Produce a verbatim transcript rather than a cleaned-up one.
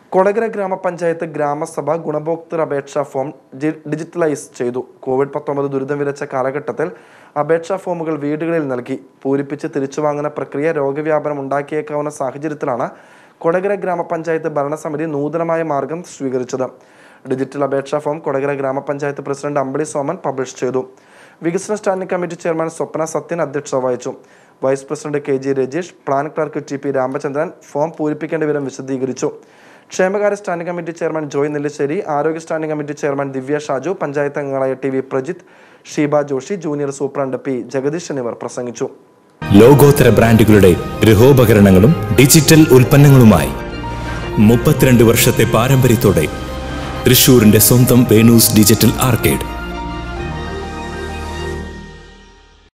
കൊടകര ഗ്രാമപഞ്ചായത്ത് ഗ്രാമസഭ ഗുണഭോക്തൃ അപേക്ഷാ form digitalise ചെയ്തു. കോവിഡ് പത്തൊമ്പത് ദുരിതം വിതച്ച കാലഘട്ടത്തിൽ അപേക്ഷാ ഫോമുകൾ വീടുകളിൽ നൽകി പൂരിപ്പിച്ച് തിരിച്ചുവാങ്ങുന്ന പ്രക്രിയ രോഗവ്യാപനം ഉണ്ടാക്കിയേക്കാവുന്ന സാഹചര്യത്തിലാണ് കൊടകര ഗ്രാമപഞ്ചായത്ത് ഭരണസമിതി നൂതനമായ മാർഗം സ്വീകരിച്ചത്. ഡിജിറ്റൽ അപേക്ഷാ ഫോം കൊടകര ഗ്രാമപഞ്ചായത്ത് പ്രസിഡന്റ് അമ്പിളി സോമൻ പബ്ലിഷ് ചെയ്തു. വികസന standing committee chairman Swapna Sathyan അധ്യക്ഷത വഹിച്ചു. Vice president K G Rajeesh, plan clerk T P Ramachandran form പൂരിപ്പിക്കേണ്ട വിവരം വിശദീകരിച്ചു. ക്ഷേമകാര്യ standing committee chairman Joy Nelliserry, ആരോഗ്യ standing committee chairman Divya Shaju, panchayat അംഗങ്ങളായ T V Prajith, Sheeba Joshi, junior superintendent P Jagadish എന്നിവർ പ്രസംഗിച്ചു. ലോകോത്തര ബ്രാൻഡുകളുടെ ഗൃഹോപകരണങ്ങളും ഡിജിറ്റൽ ഉൽപ്പന്നങ്ങളുമായി മുപ്പത്തിരണ്ട് വർഷത്തെ പാരമ്പര്യത്തോടെ തൃശൂരിന്റെ സ്വന്തം വേണൂസ് ഡിജിറ്റൽ ആർക്കേഡ്.